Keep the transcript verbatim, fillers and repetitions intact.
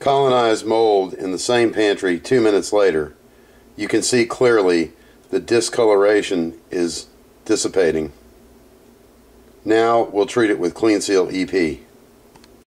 colonized mold in the same pantry two minutes later, you can see clearly the discoloration is dissipating. Now we'll treat it with Cleanseal E P.